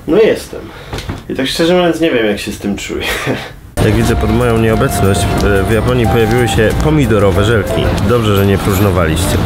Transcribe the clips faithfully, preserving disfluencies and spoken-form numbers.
No jestem. I tak szczerze mówiąc nie wiem, jak się z tym czuję. Jak widzę, pod moją nieobecność w Japonii pojawiły się pomidorowe żelki. Dobrze, że nie próżnowaliście.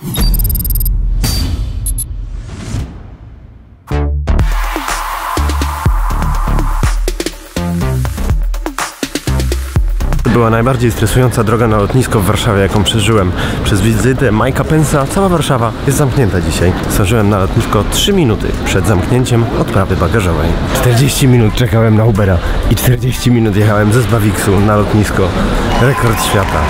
Była najbardziej stresująca droga na lotnisko w Warszawie, jaką przeżyłem. Przez wizytę Mike'a Pence'a cała Warszawa jest zamknięta dzisiaj. Zdążyłem na lotnisko trzy minuty przed zamknięciem odprawy bagażowej. czterdzieści minut czekałem na Ubera i czterdzieści minut jechałem ze Zbawiksu na lotnisko. Rekord świata.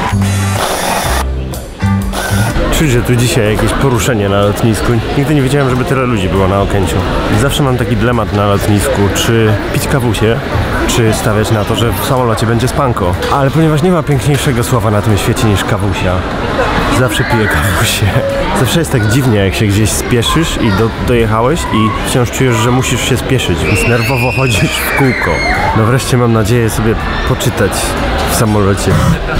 Czuć, że tu dzisiaj jakieś poruszenie na lotnisku. Nigdy nie wiedziałem, żeby tyle ludzi było na Okęciu. Zawsze mam taki dylemat na lotnisku, czy pić kawusie, czy stawiać na to, że w samolocie będzie spanko. Ale ponieważ nie ma piękniejszego słowa na tym świecie niż kawusia, zawsze piję kawusie. Zawsze jest tak dziwnie, jak się gdzieś spieszysz i do, dojechałeś i wciąż czujesz, że musisz się spieszyć, więc nerwowo chodzisz w kółko. No wreszcie mam nadzieję sobie poczytać w samolocie.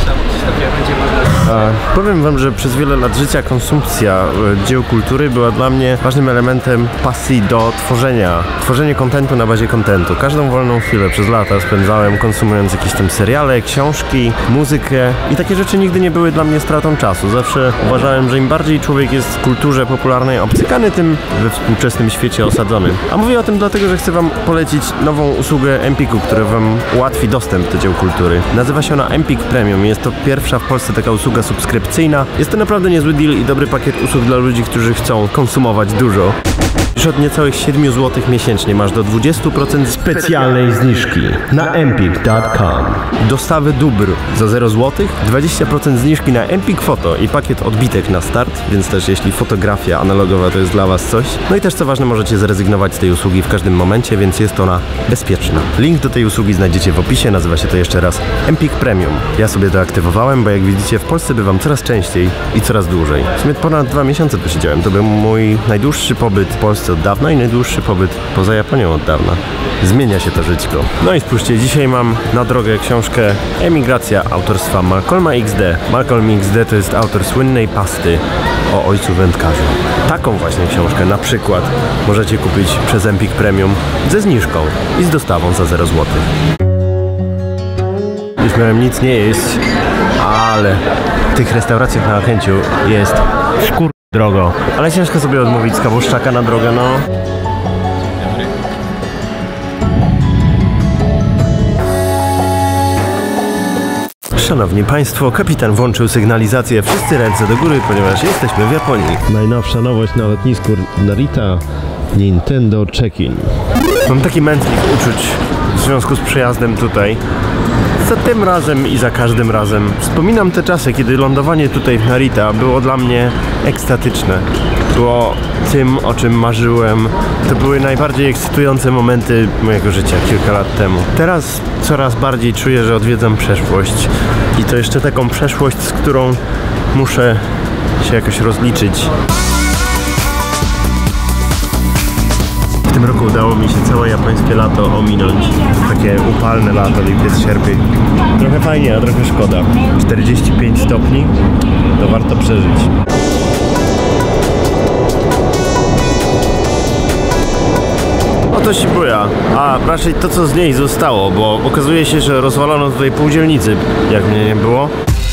A, powiem wam, że przez wiele lat życia konsumpcja dzieł kultury była dla mnie ważnym elementem pasji do tworzenia. Tworzenie kontentu na bazie kontentu. Każdą wolną chwilę przez lata spędzałem konsumując jakieś tam seriale, książki, muzykę i takie rzeczy nigdy nie były dla mnie stratą czasu. Zawsze uważałem, że im bardziej człowiek jest w kulturze popularnej obcykany, tym we współczesnym świecie osadzony. A mówię o tym dlatego, że chcę wam polecić nową usługę Empiku, która wam ułatwi dostęp do dzieł kultury. Nazywa się ona Empik Premium. Jest to pierwsza w Polsce taka usługa subskrypcyjna. Jest to naprawdę niezły deal i dobry pakiet usług dla ludzi, którzy chcą konsumować dużo. Już od niecałych siedmiu złotych miesięcznie masz do dwudziestu procent specjalnej zniżki na empik kropka com. Dostawy dóbr za zero złotych, dwadzieścia procent zniżki na Empik Foto i pakiet odbitek na start, więc też jeśli fotografia analogowa to jest dla was coś. No i też co ważne, możecie zrezygnować z tej usługi w każdym momencie, więc jest ona bezpieczna. Link do tej usługi znajdziecie w opisie, nazywa się to jeszcze raz Empik Premium. Ja sobie to aktywowałem, bo jak widzicie w Polsce bywam coraz częściej i coraz dłużej. W sumie ponad dwa miesiące tu siedziałem, to był mój najdłuższy pobyt w Polsce od dawna i najdłuższy pobyt poza Japonią od dawna. Zmienia się to żyćko. No i spójrzcie, dzisiaj mam na drogę książkę Emigracja autorstwa Malcolma X D. Malcolm X D to jest autor słynnej pasty o ojcu wędkarzu. Taką właśnie książkę na przykład możecie kupić przez Empik Premium ze zniżką i z dostawą za zero złotych. Już miałem nic nie jeść, ale w tych restauracjach na Okęciu jest szkur... drogo. Ale ciężko sobie odmówić z kawuszczaka na drogę, no. Szanowni Państwo, kapitan włączył sygnalizację. Wszyscy ręce do góry, ponieważ jesteśmy w Japonii. Najnowsza nowość na lotnisku Narita. Nintendo Check-in. Mam taki mętlik uczuć w związku z przyjazdem tutaj. Za tym razem i za każdym razem. Wspominam te czasy, kiedy lądowanie tutaj w Narita było dla mnie ekstatyczne. Było tym, o czym marzyłem. To były najbardziej ekscytujące momenty mojego życia kilka lat temu. Teraz coraz bardziej czuję, że odwiedzam przeszłość. I to jeszcze taką przeszłość, z którą muszę się jakoś rozliczyć. W tym roku udało mi się całe japońskie lato ominąć. Takie upalne lato, lipiec, sierpień. Trochę fajnie, a trochę szkoda. czterdzieści pięć stopni, to warto przeżyć. Oto Shibuya, a raczej to, co z niej zostało, bo okazuje się, że rozwalono tutaj pół dzielnicy, jak mnie nie było.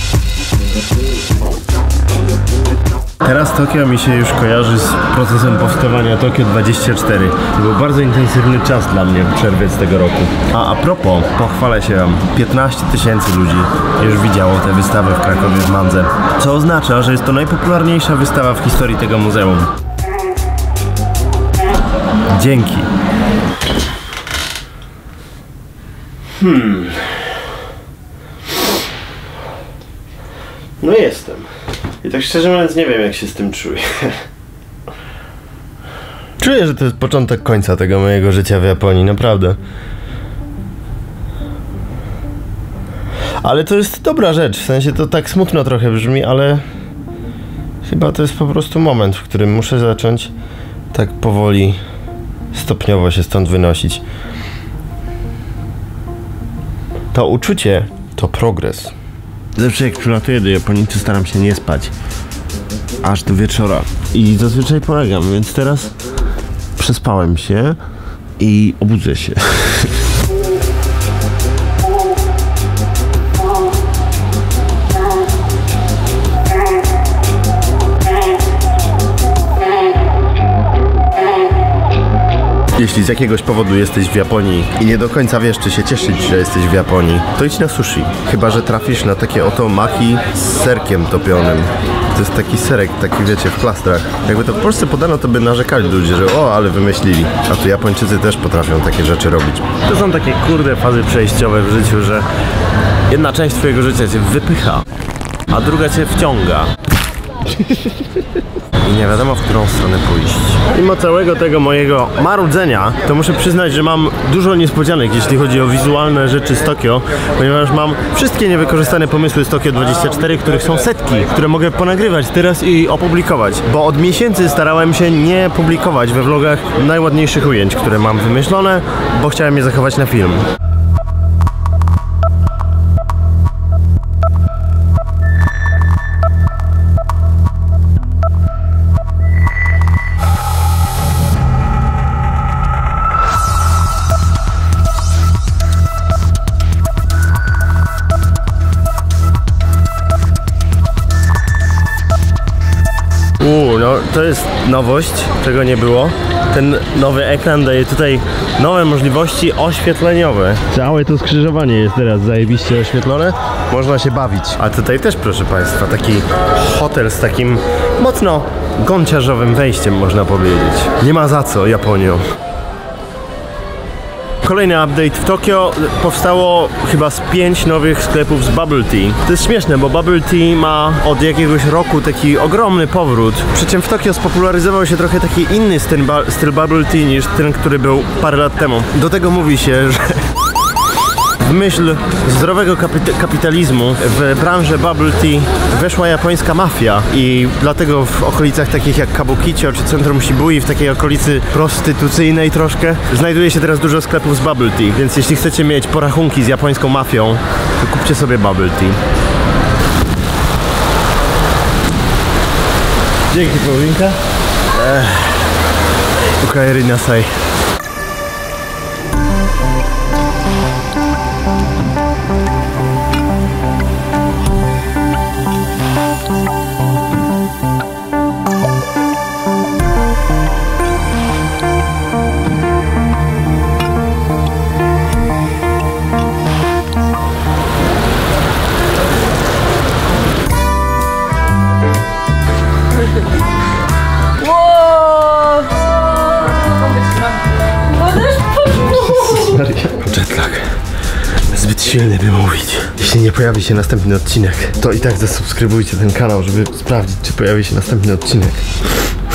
Teraz Tokio mi się już kojarzy z procesem powstawania Tokio dwadzieścia cztery. To był bardzo intensywny czas dla mnie w czerwiec tego roku. A a propos, pochwalę się wam, piętnaście tysięcy ludzi już widziało tę wystawę w Krakowie w Mandze. Co oznacza, że jest to najpopularniejsza wystawa w historii tego muzeum. Dzięki. Hmm. No jestem. I tak szczerze mówiąc nie wiem, jak się z tym czuję. Czuję, że to jest początek końca tego mojego życia w Japonii, naprawdę. Ale to jest dobra rzecz, w sensie to tak smutno trochę brzmi, ale chyba to jest po prostu moment, w którym muszę zacząć tak powoli, stopniowo się stąd wynosić. To uczucie to progres. Zawsze jak przylatuję do Japonii, to staram się nie spać aż do wieczora i zazwyczaj polegam, więc teraz przespałem się i obudzę się. Jeśli z jakiegoś powodu jesteś w Japonii i nie do końca wiesz, czy się cieszyć, że jesteś w Japonii, to idź na sushi. Chyba że trafisz na takie oto maki z serkiem topionym. To jest taki serek, taki wiecie, w plastrach. Jakby to w Polsce podano, to by narzekali ludzie, że o, ale wymyślili. A tu Japończycy też potrafią takie rzeczy robić. To są takie kurde fazy przejściowe w życiu, że jedna część twojego życia cię wypycha, a druga cię wciąga. I nie wiadomo, w którą stronę pójść. Mimo całego tego mojego marudzenia, to muszę przyznać, że mam dużo niespodzianek, jeśli chodzi o wizualne rzeczy z Tokio, ponieważ mam wszystkie niewykorzystane pomysły z Tokio dwadzieścia cztery, których są setki, które mogę ponagrywać teraz i opublikować. Bo od miesięcy starałem się nie publikować we vlogach najładniejszych ujęć, które mam wymyślone, bo chciałem je zachować na film. Uuu, no to jest nowość, czego nie było. Ten nowy ekran daje tutaj nowe możliwości oświetleniowe. Całe to skrzyżowanie jest teraz zajebiście oświetlone. Można się bawić. A tutaj też, proszę Państwa, taki hotel z takim mocno gąciarzowym wejściem, można powiedzieć. Nie ma za co, Japonio. Kolejny update w Tokio. Powstało chyba z pięć nowych sklepów z bubble tea. To jest śmieszne, bo bubble tea ma od jakiegoś roku taki ogromny powrót. Przy czym w Tokio spopularyzował się trochę taki inny styl, styl bubble tea niż ten, który był parę lat temu. Do tego mówi się, że w myśl zdrowego kapita kapitalizmu w branżę bubble tea weszła japońska mafia i dlatego w okolicach takich jak Kabukicho czy centrum Shibui, w takiej okolicy prostytucyjnej troszkę, znajduje się teraz dużo sklepów z bubble tea, więc jeśli chcecie mieć porachunki z japońską mafią, to kupcie sobie bubble tea. Dzięki, Paulinka. Ukaeri nasai. Jetlag. Zbyt silny, by mówić. Jeśli nie pojawi się następny odcinek, to i tak zasubskrybujcie ten kanał, żeby sprawdzić, czy pojawi się następny odcinek.